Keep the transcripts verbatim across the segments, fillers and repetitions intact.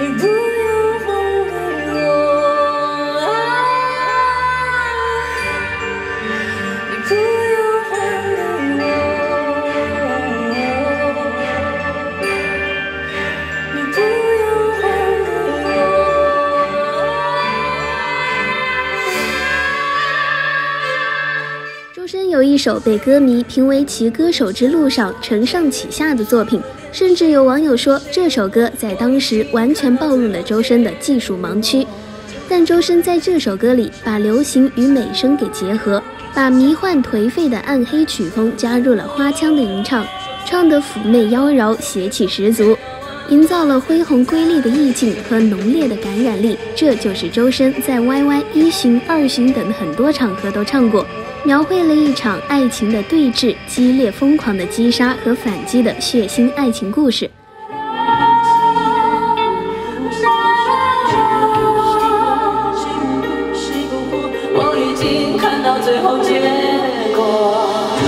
有一首被歌迷评为其歌手之路上承上启下的作品，甚至有网友说这首歌在当时完全暴露了周深的技术盲区。但周深在这首歌里把流行与美声给结合，把迷幻颓废的暗黑曲风加入了花腔的吟唱，唱得妩媚妖娆，邪气十足，营造了恢宏瑰丽的意境和浓烈的感染力。这就是周深在 Y Y 一巡、二巡等很多场合都唱过，描绘了一场爱情的对峙，激烈疯狂的击杀和反击的血腥爱情故事。 我已经看到最后结果。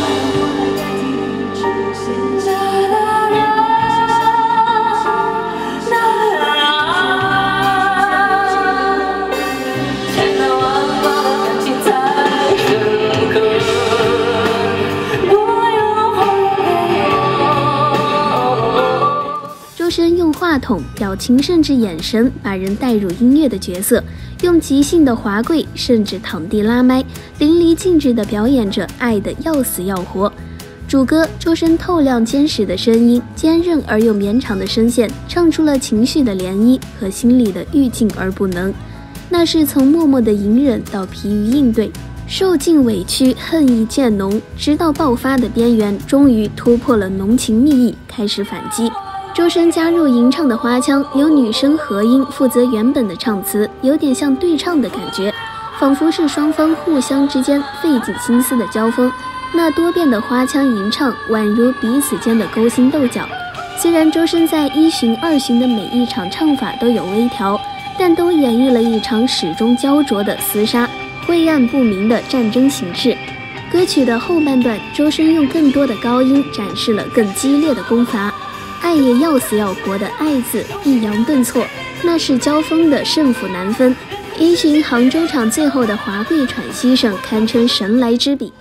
周深用话筒、表情甚至眼神把人带入音乐的角色，用即兴的滑跪甚至躺地拉麦，淋漓尽致地表演着爱的要死要活。主歌周深透亮坚实的声音，坚韧而又绵长的声线，唱出了情绪的涟漪和心里的欲尽而不能。那是从默默的隐忍到疲于应对，受尽委屈，恨意渐浓，直到爆发的边缘，终于突破了浓情蜜意，开始反击。周深加入吟唱的花腔，由女声和音负责原本的唱词，有点像对唱的感觉，仿佛是双方互相之间费尽心思的交锋。那多变的花腔吟唱，宛如彼此间的勾心斗角。虽然周深在一巡、二巡的每一场唱法都有微调，但都演绎了一场始终焦灼的厮杀，晦暗不明的战争形势。歌曲的后半段，周深用更多的高音展示了更激烈的攻伐。爱也要死要活的爱字抑扬顿挫，那是交锋的胜负难分。一巡杭州场最后的华贵喘息声堪称神来之笔。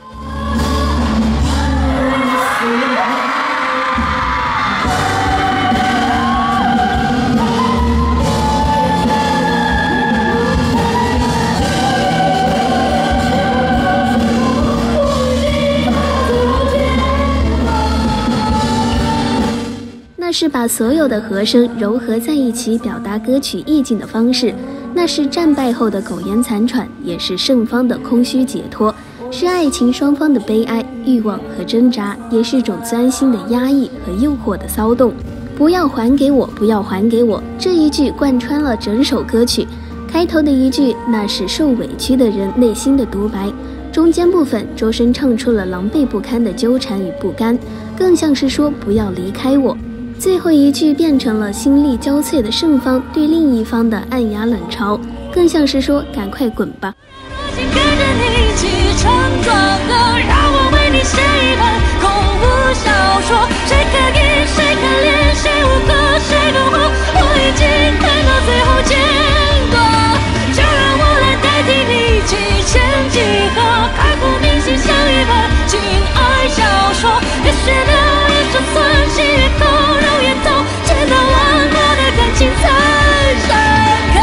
那是把所有的和声糅合在一起表达歌曲意境的方式，那是战败后的苟延残喘，也是胜方的空虚解脱，是爱情双方的悲哀、欲望和挣扎，也是种钻心的压抑和诱惑的骚动。不要还给我，不要还给我，这一句贯穿了整首歌曲。开头的一句，那是受委屈的人内心的独白，中间部分周深唱出了狼狈不堪的纠缠与不甘，更像是说不要离开我。最后一句变成了心力交瘁的胜方对另一方的暗哑冷嘲，更像是说赶快滚吧。 跟着你一起唱壮歌，让我为你写一本恐怖小说，谁可以谁可怜谁无可谁懂我，我已经看到最后结果，就让我来代替你一起前几个刻骨铭心像一本情爱小说，也许留一手酸心越痛肉越痛，直到忘过的感情才深刻。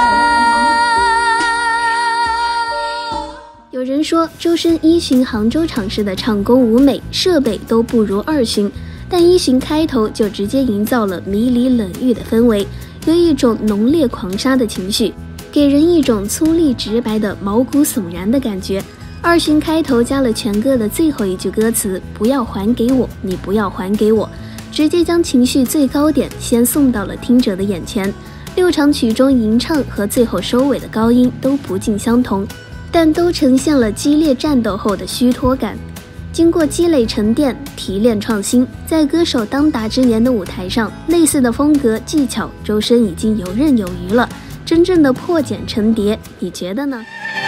有人说周深一巡杭州场时的唱功舞美，设备都不如二巡，但一巡开头就直接营造了迷离冷郁的氛围，有一种浓烈狂杀的情绪，给人一种粗粝直白的毛骨悚然的感觉。二巡开头加了全歌的最后一句歌词，不要还给我，你不要还给我，直接将情绪最高点先送到了听者的眼前。六场曲中吟唱和最后收尾的高音都不尽相同，但都呈现了激烈战斗后的虚脱感。经过积累沉淀、提炼创新，在歌手当打之年的舞台上，类似的风格技巧，周深已经游刃有余了。真正的破茧成蝶，你觉得呢？